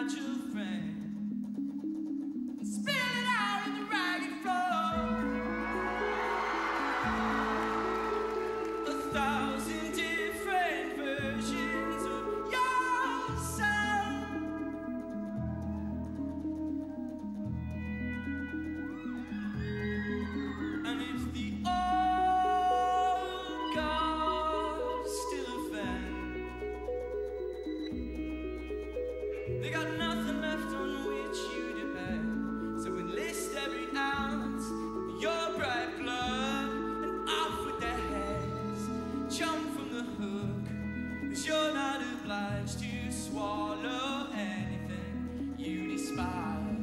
fragile frame and spill it out in the ragged floor. 1,000 different versions of yourself. And if the old gods still offend, they got nothing left on which you depend. So enlist every ounce of your bright blood and off with their heads. Jump from the hook, 'cause you're not obliged to swallow anything you despise.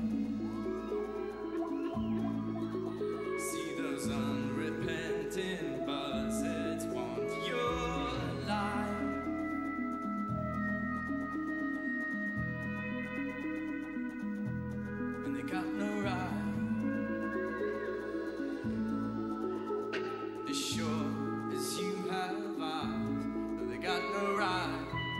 See those unrepentant buzzards want your life. And they got no right. As sure as you have eyes, but they got no right.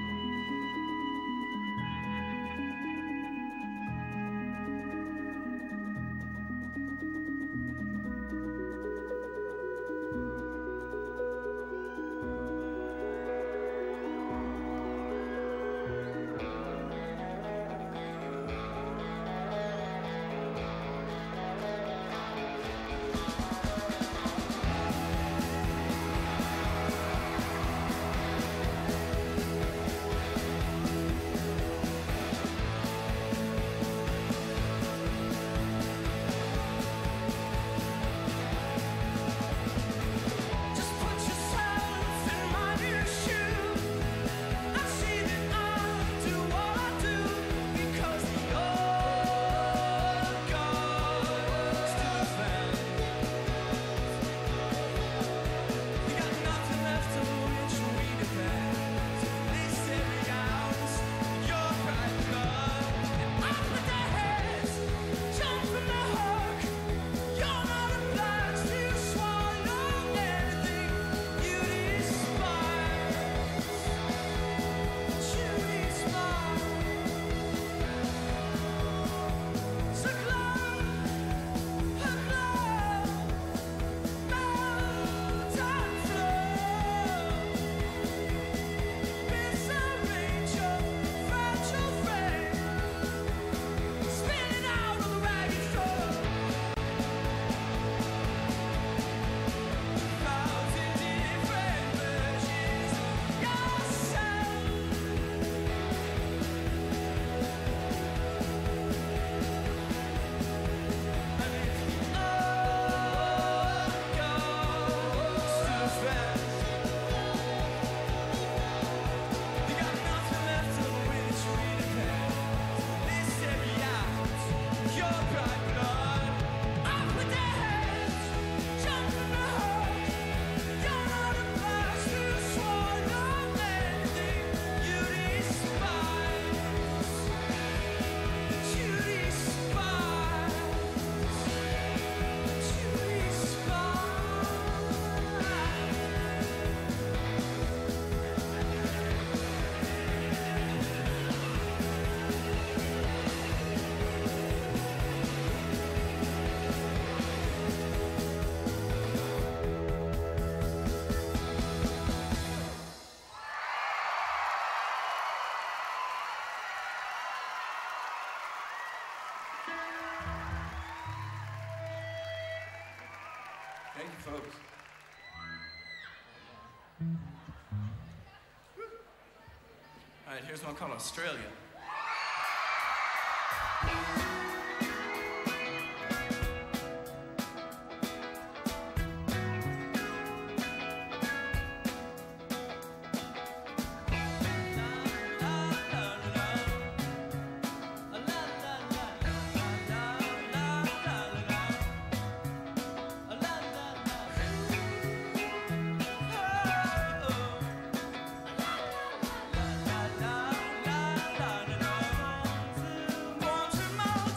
Thank you, folks. All right, here's one called Australia. Want to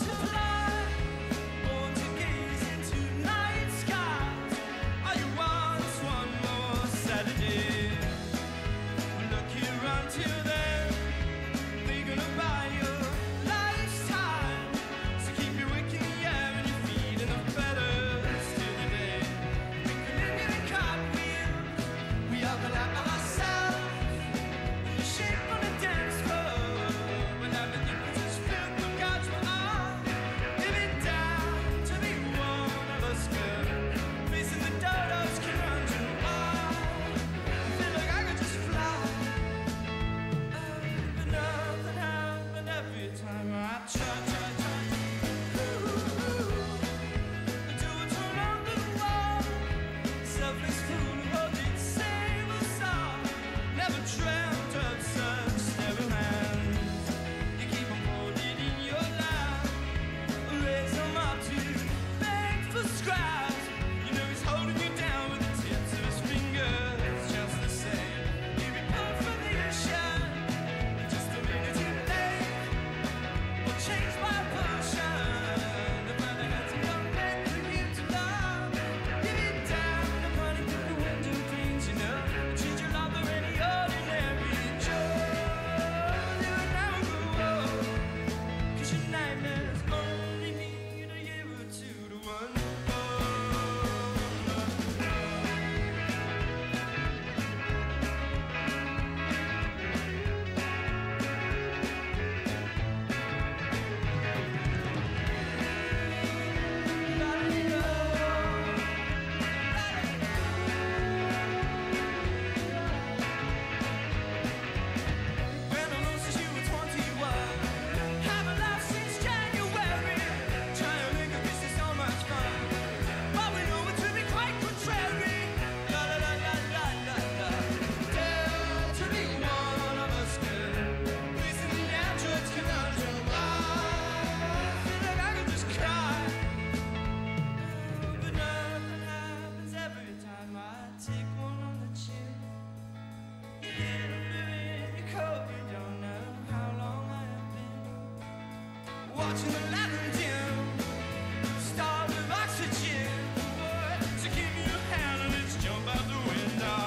watching the lantern dim, starved of oxygen. So give me your hand and let's jump out the window.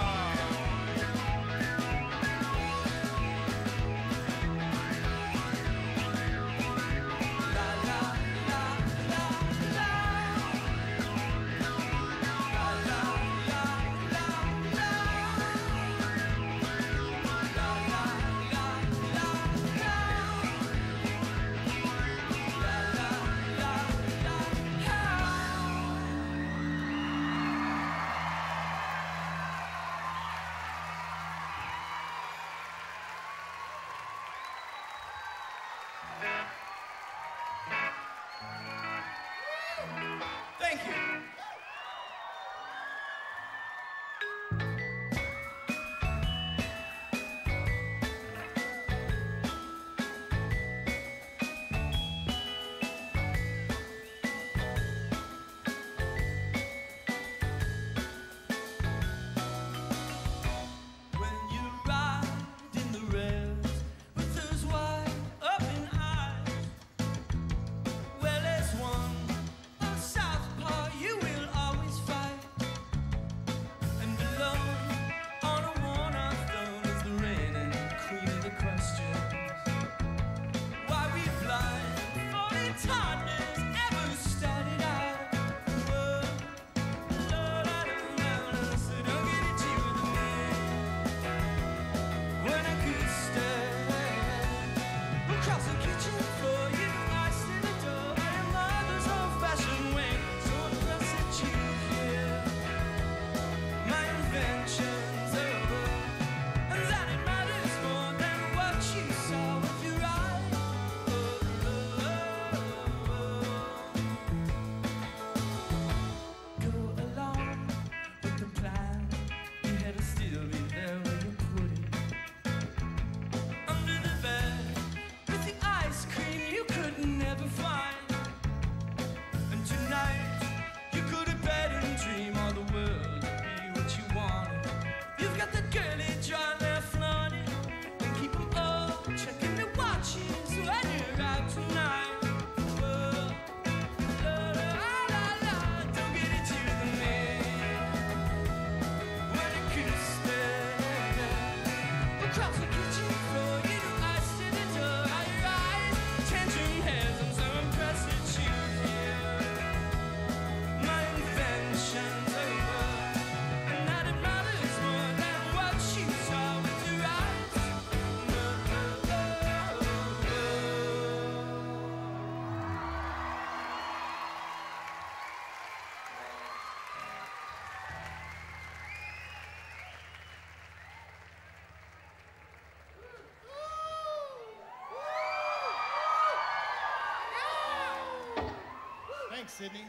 Thank you. When you ride in the rails with those wide open eyes, well, there's one southpaw you will always fight, and alone on a worn-out throne is the reigning queen of the questions. Why we blind for the toddlers ever started out? Whoa, Lord, I don't know, so don't get it you with me. When I could stand across the kitchen floor, you know I stood the door by your mother's old-fashioned way. So impressed that you hear my inventions over, and that it matters more than what you saw with your eyes. Go along with the plan. Your head will still be there when you put it under the bed with the ice cream you could never find. And tonight you go to bed and dream all the world would be what you wanted. You've got the girly dry there flaunting, and keep 'em all checking their watches when you're out tonight. Whoa, la, la, la, la, don't get it you and me. When it could stand across the kitchen floor, you know I stood the door by your eyes, changing heads. I'm so impressed that you hear my inventions over, and that it matters more than what you saw with your eyes. Thanks, Sydney.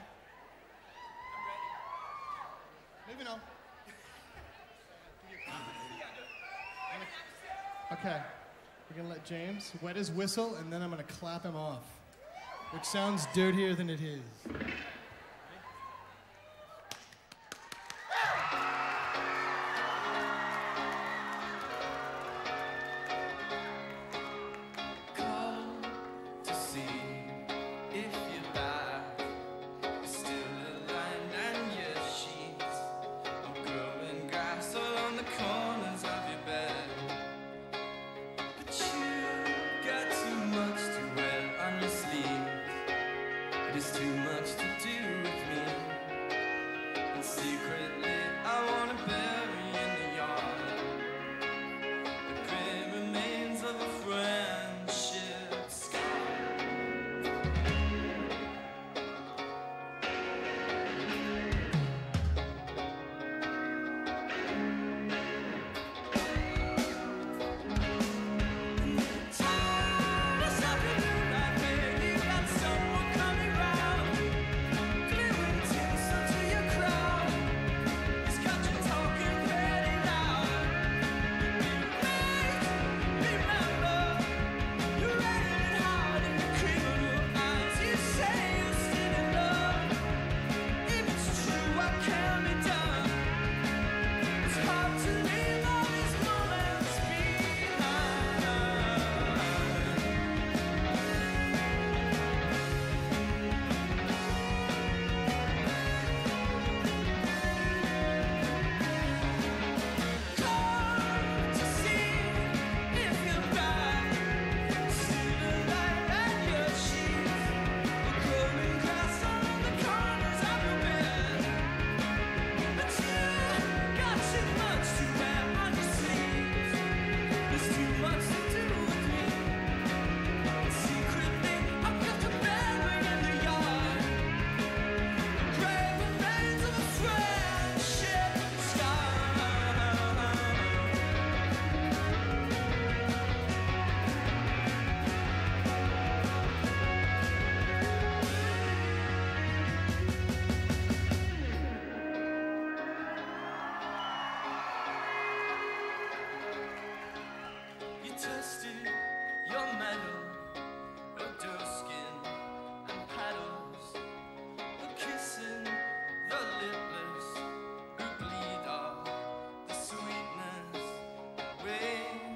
Moving on. Okay, we're gonna let James wet his whistle, and then I'm gonna clap him off, which sounds dirtier than it is. Call to see if you're back. Still aligned and your sheets are growing grass all on the corners of your bed. But you got too much to wear on your sleeve. It is too much to your metal, your dirt skin and paddles, the kissing, the lipless, who bleed off the sweetness away.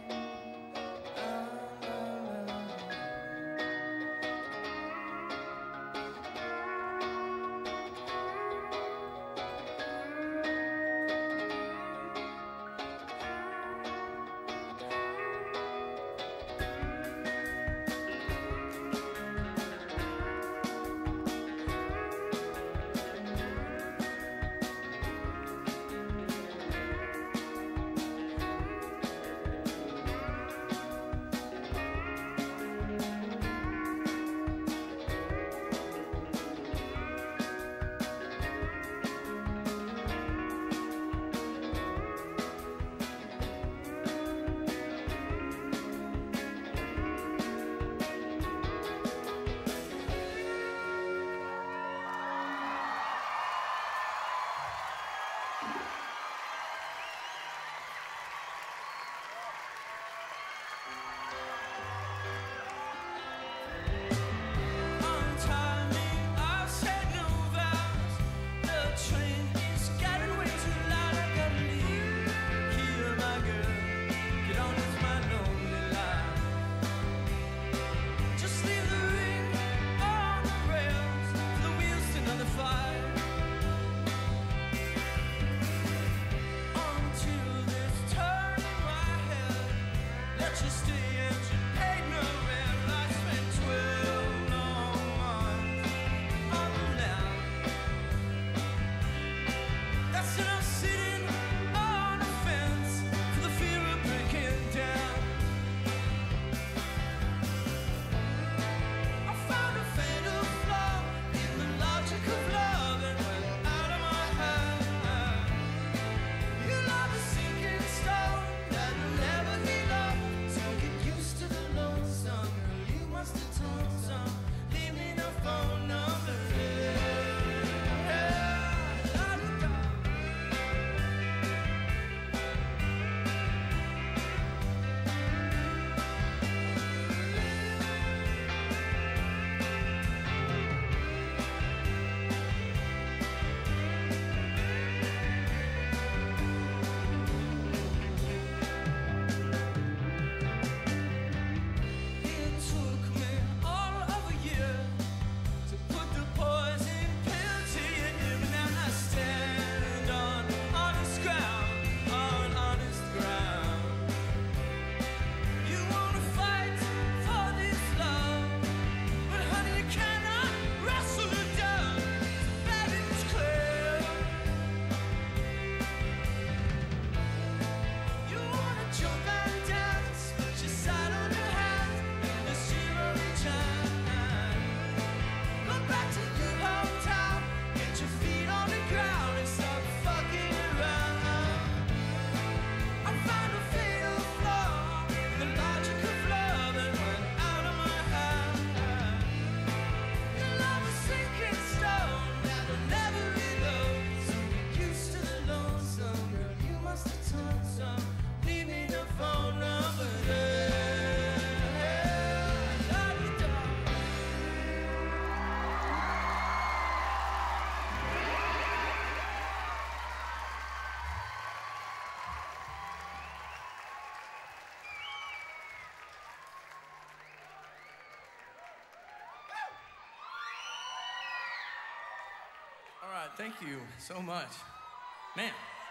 Thank you so much. Man,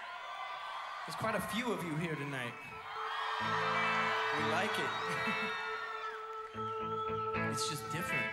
there's quite a few of you here tonight. We like it. It's just different.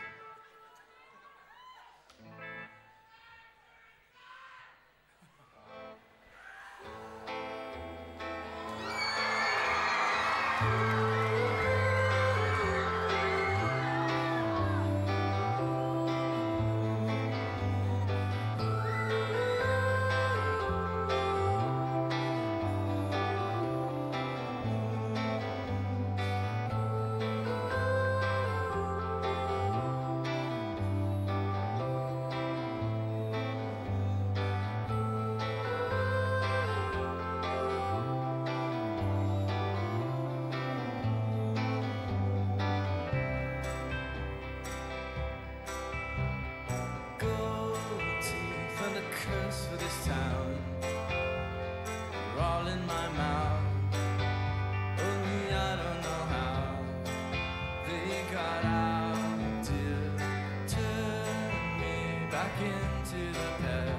my mouth. Only I don't know how they got out to turn me back into the pet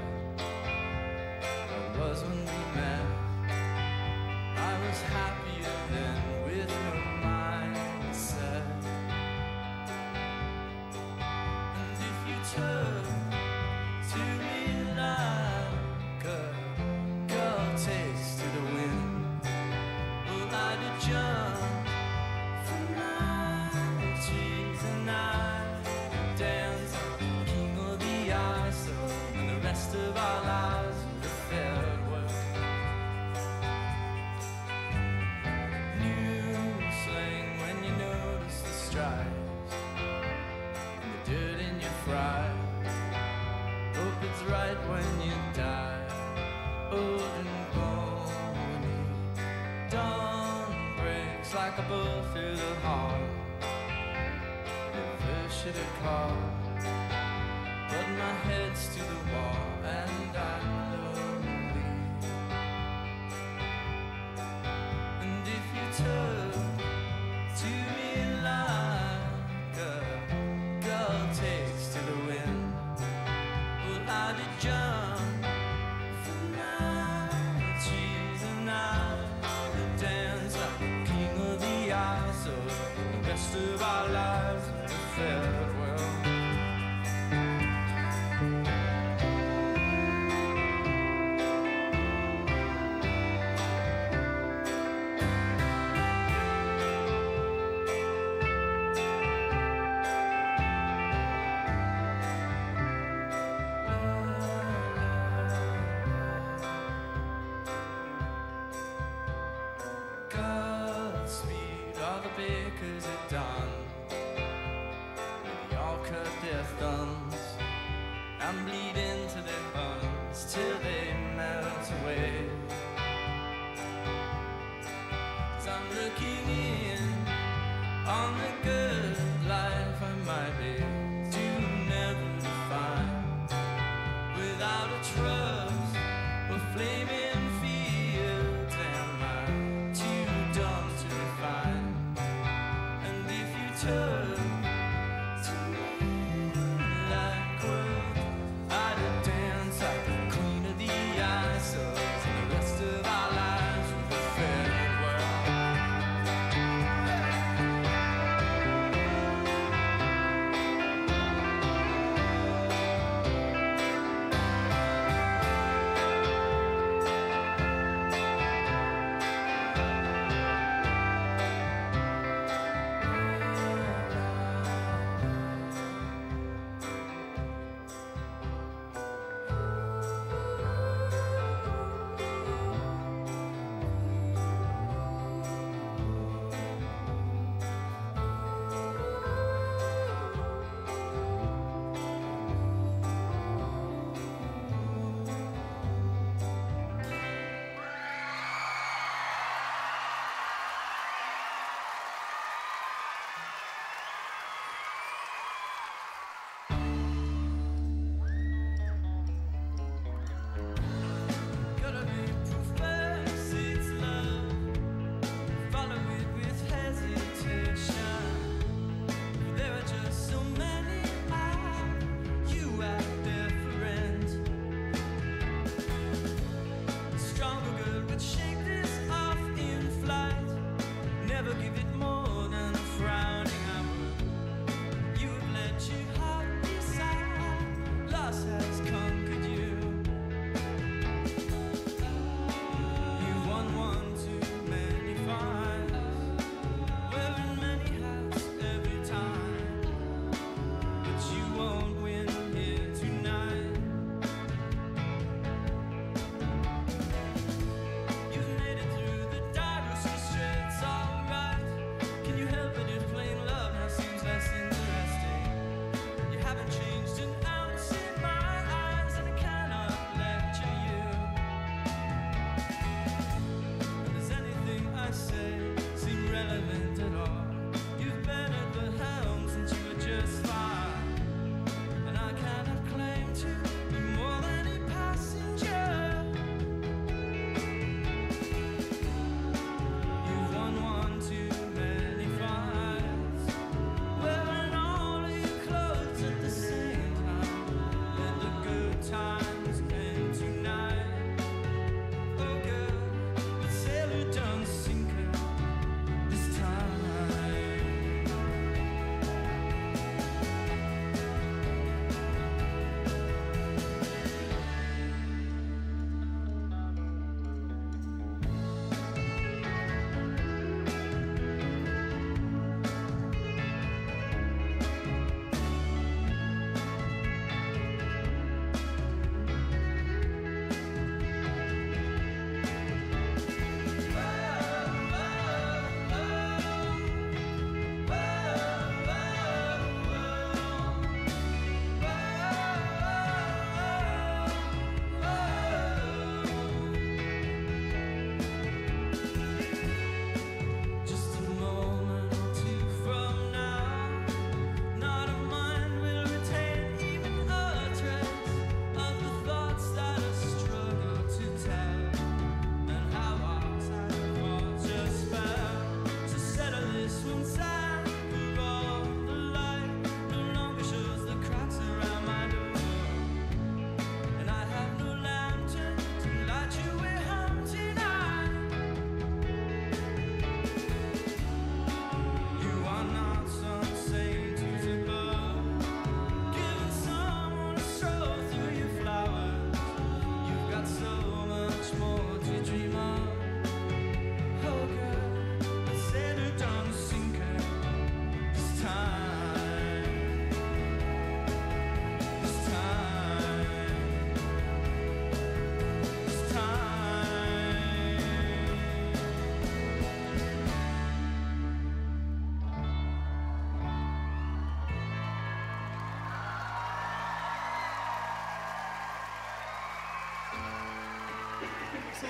I was when we met. I was happier then with her mindset. And if you turn to me like a girl takes to the wind, well, I'd jump from my trees and I'd dance like king of the ice, and the rest of our lives would have fared well. New slang when you notice the stripes and the dirt in your fries. Hope it's right when you die, old and bony. Dawn breaks like a bullet through the heart. Never should have called, but my head's to the wall and I'm lonely. And if you turn to me like a girl takes to the wind, well, I'd jump from my trees and I'd dance like the king of the ice, so the rest of our lives would have fared well. Godspeed, all the bakers are done. They all cut their thumbs and bleed into their buns till they melt away. 'Cause I'm looking in on the good life I might live to never define, without a trust or flaming fields, and I'm too dumb to refine. And if you turn to me like wood, I'd dance like the queen of the ice, and the rest of our lives would have fared well.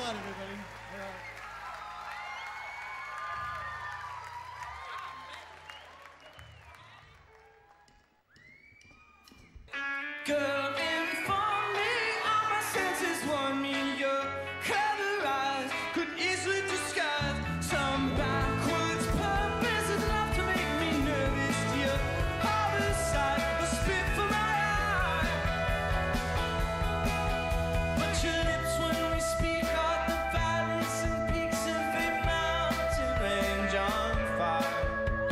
lot, everybody. All right. Girl, inform me, all my senses warn me your clever eyes could easily disguise some backwards purpose enough to make me nervous. Your harder side will spit for my eye, but your lips when we speak are the valleys and peaks of a mountain range on fire.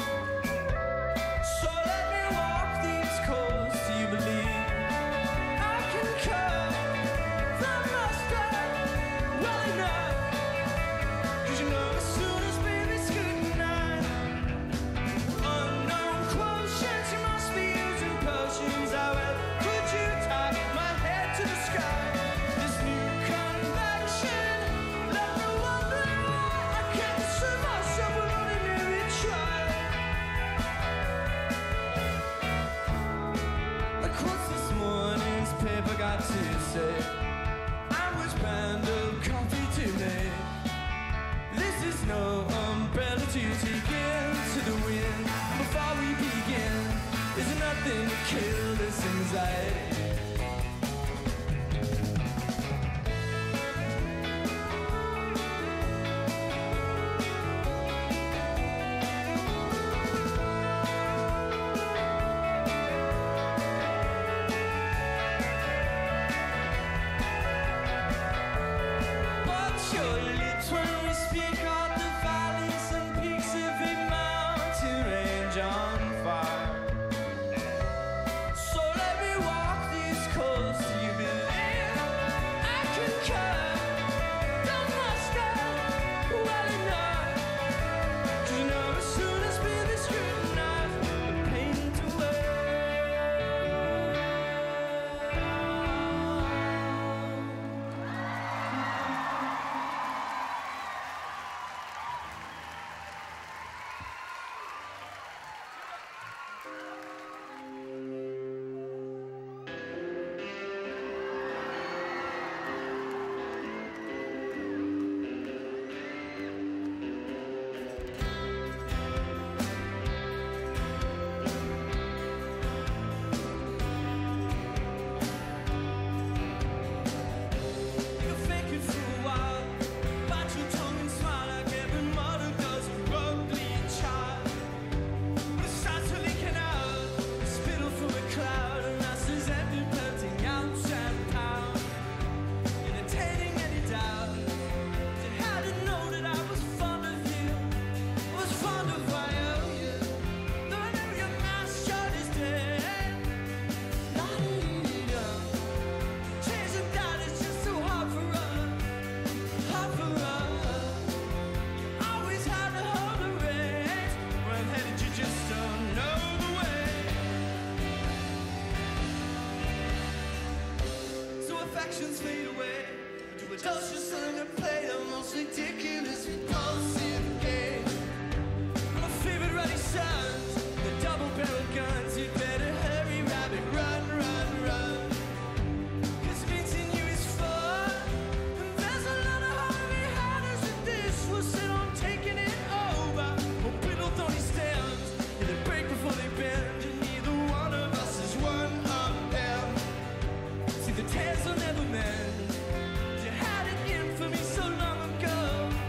So let me walk these coasts. Do you believe I can cut the mustard well enough? 'Cause you know as soon as baby's good night, unknown quotients, you must be using potions. However, could you tie my head to the sky? This new convention left me wondering why I can't serve myself with ordinary try. Like what's this morning's paper got to say? I was bound of coffee today. This is no umbrella to take into the wind. Before we begin, there's nothing to kill this anxiety. But your lips when we speak are the valleys and peaks of a mountain range on fire. So let me walk these coasts. Do you believe I can cut the mustard well enough? 'Cause you know as soon as baby scrutinize the paint away. You fake it for a while, bite your tongue and smile like every mother does a ugly child. The sights are leaking out, spittle from a cloud, and us is empty, pelting out champagne. Entertaining any doubt, you had to know that I was fond of you, was fond of you. Though I know your mascot is dead, la-dee-dee-dum. Chasing that is just too hard for us, hard for us. You always had to hold the reins. Where I'm headed, you just don't know the way. So affections fade away to a dulcimer song to play the most ridiculous, repulsive game. My favorite ready sons, the double-barreled guns. You'd better hurry, rabbit, run, run, run. 'Cause meeting you is fun, and there's a lot of hungry hunters with this. We'll sit on taking it over. Or brittle thorny stems, and they break before they bend, and neither one of us is one of them. See, the tales will never mend. You had it in for me so long ago.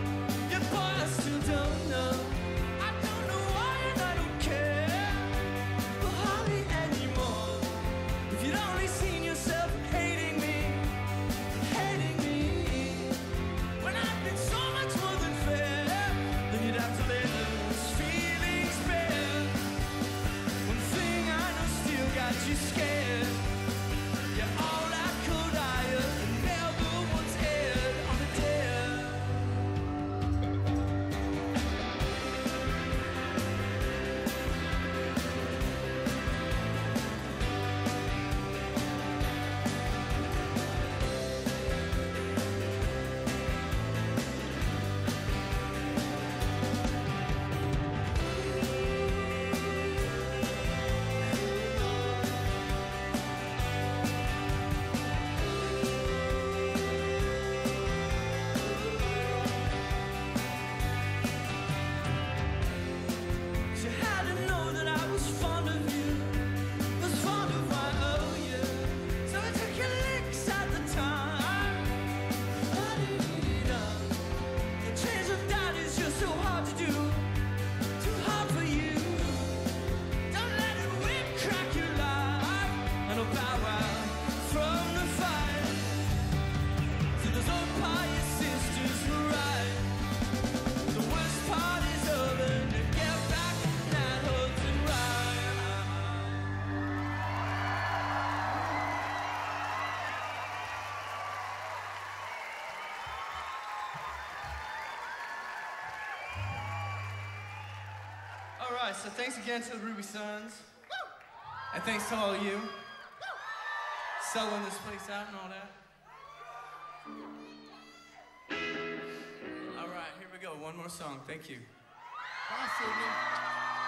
All right, so thanks again to the Ruby Sons. And thanks to all you selling this place out and all that. All right, here we go. One more song. Thank you. Bye, Sydney.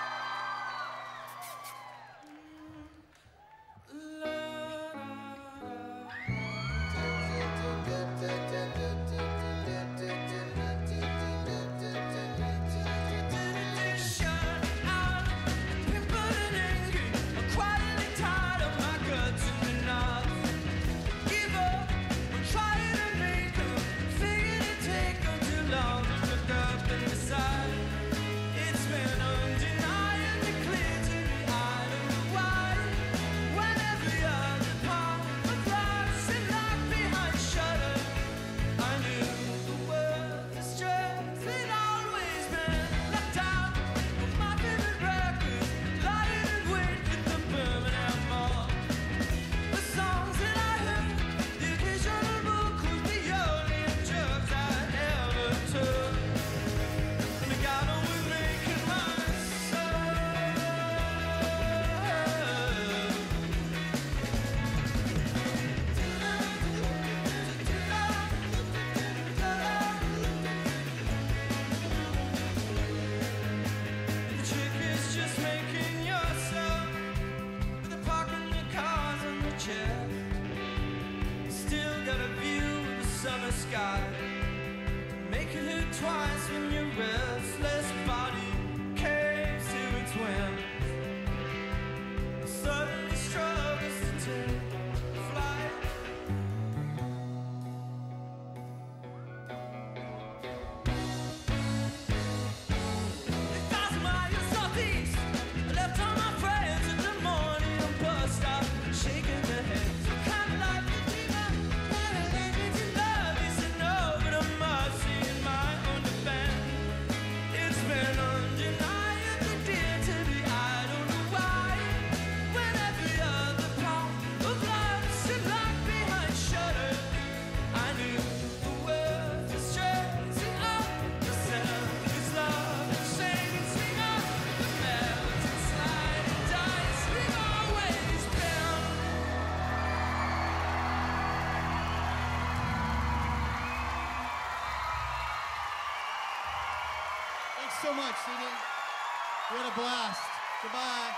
So much, CD. We had a blast. Goodbye.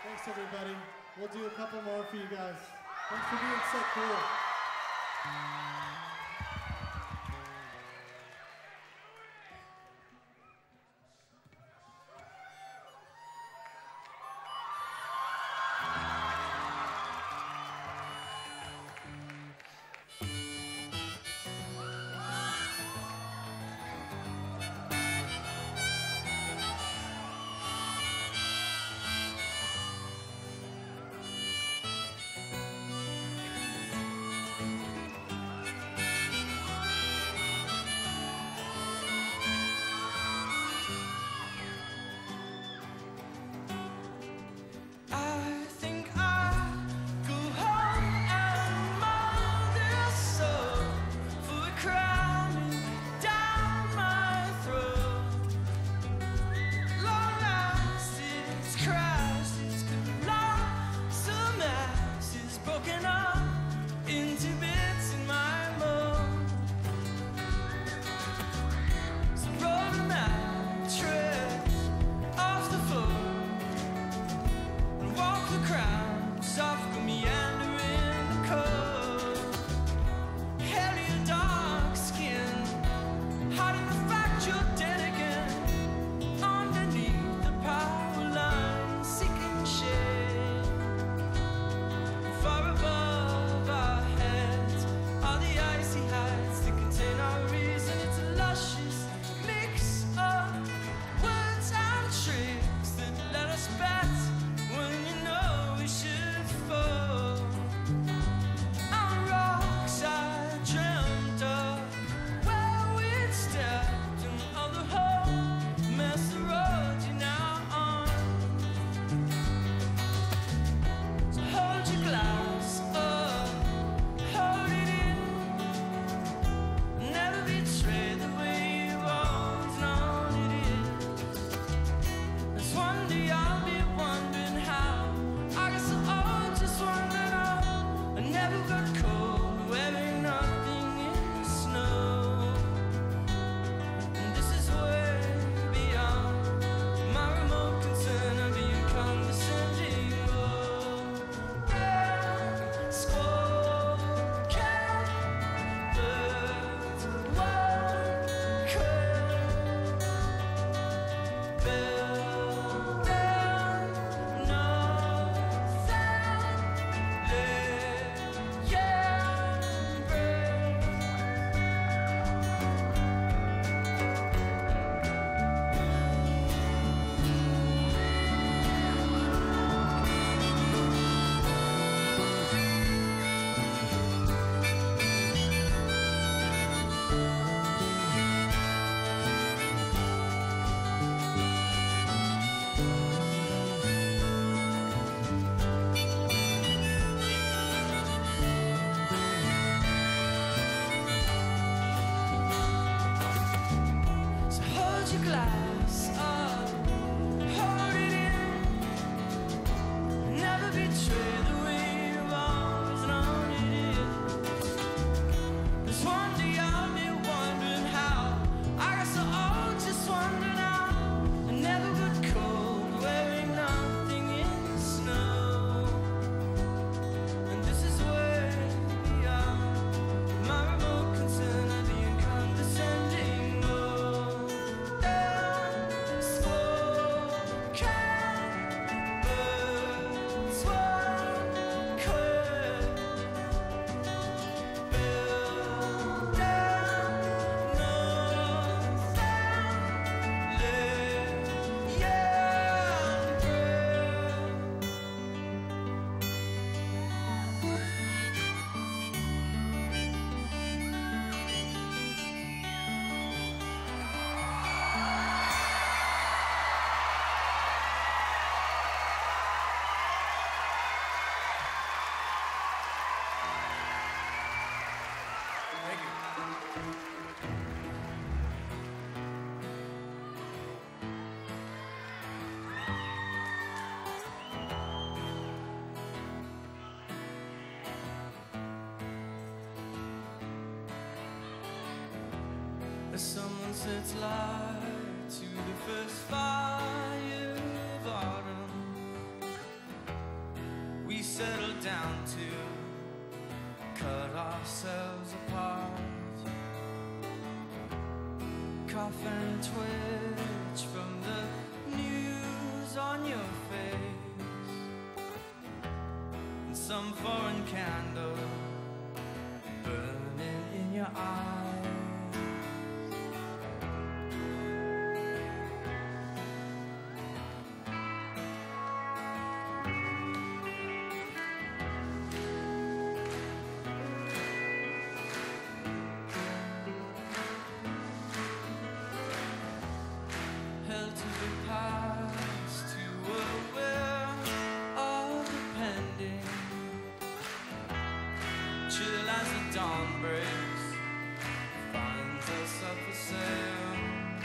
Thanks, everybody. We'll do a couple more for you guys. Thanks for being so cool. Someone sets light to the first fire of autumn. some foreign candle burning in your eyes. Held to the past, too aware of the pending. Chill as the dawn breaks, finds us up for sale.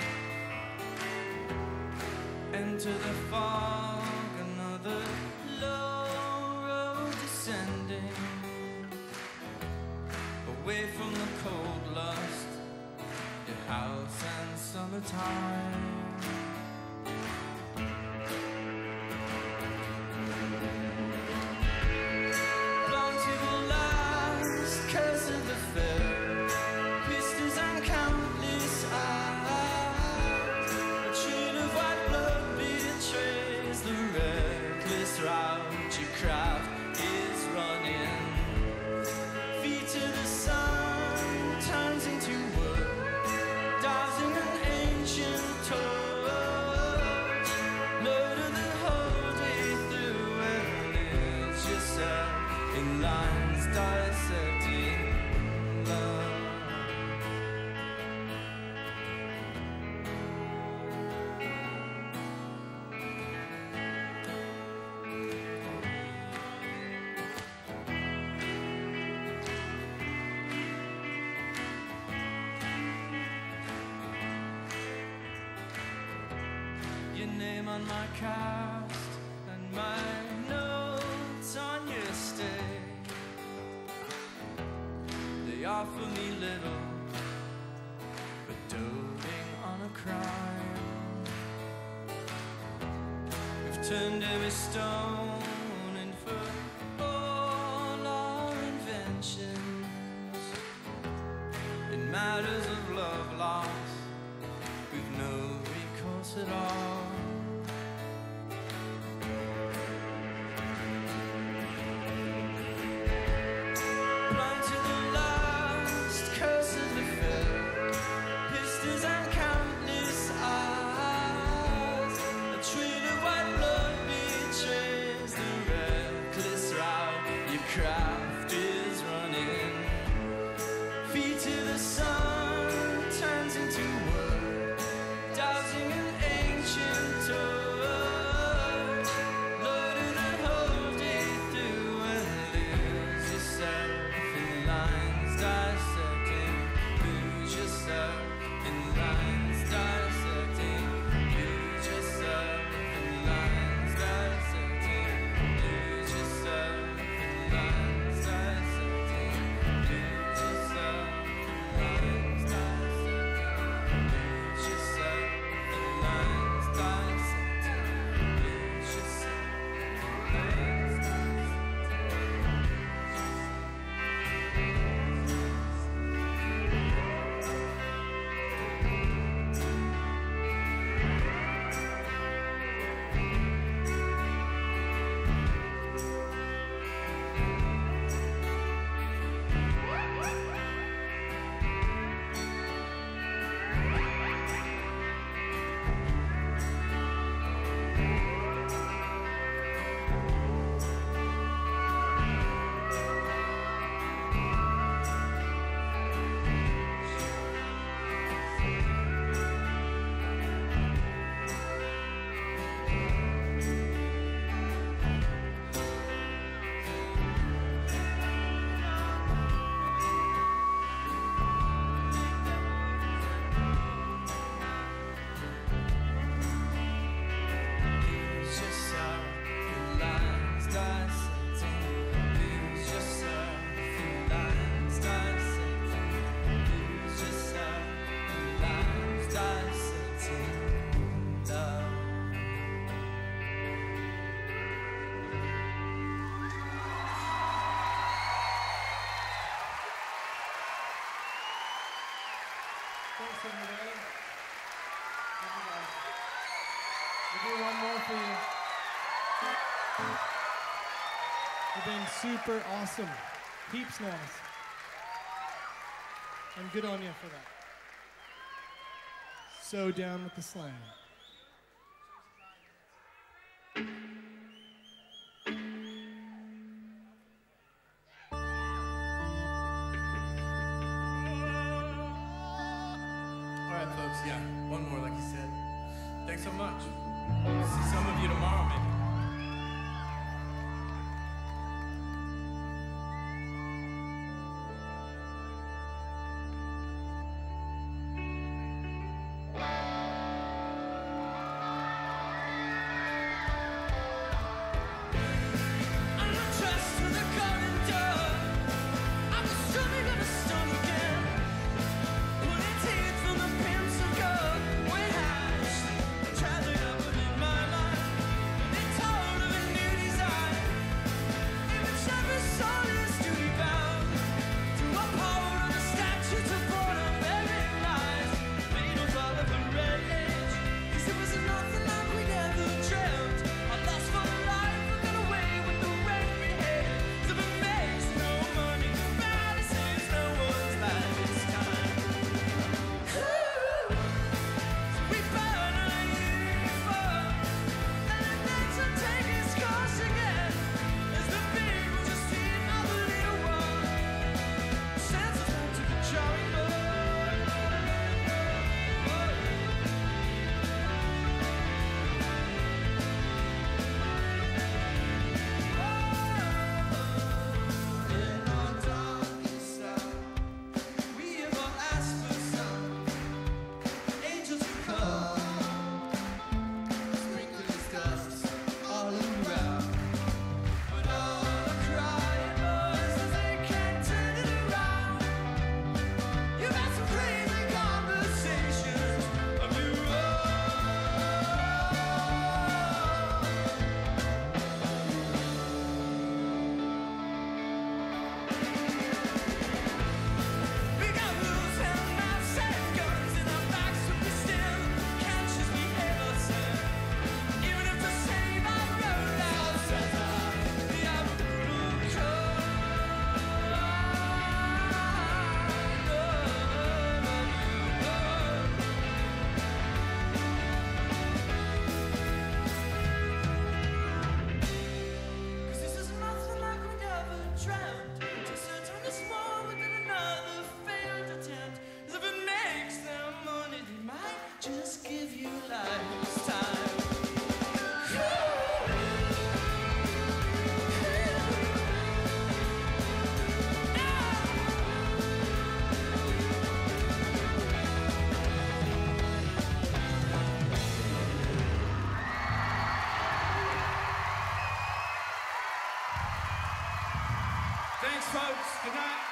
Enter the fog, another low road descending. Away from the cold lust, your house and summertime. Blown to the last curse of the fair, pistols and countless eyes. A trail of white blood betrays the reckless route your craft is running. Feet to the sun turns into wood, dowsing an ancient torch. Murder the whole day through and lose yourself in lines dissecting love. Your name on my cast and my notes on your stay. They offer me little, but doting on a crime. We've turned every stone into all our inventions. In matters of love lost, we've no recourse at all. Blind to the last curse of the fair, pistols and countless eyes. A trail of white blood betrays the reckless route your craft is running. Feet to the sun turns into wood, dowsing an ancient torch. Loaded the whole day through and lose yourself in lines dissecting. Lose yourself in lines dissecting. Lose yourself in lines dissecting. Lose yourself in lines dissecting. Lose yourself in lines dissecting. Lose yourself in lines dissecting. Lose yourself in lines dissecting. Lose yourself in lines dissecting. Lose yourself in lines dissecting. Lose yourself in lines dissecting love. Thanks, everybody. Thank you, guys. We'll do one more for you. You've been super awesome. Heaps nice. And good on you for that. So down with the slang. All right, folks, yeah, one more, like you said. Thanks so much. See some of you tomorrow, maybe. Thanks, folks. Good night.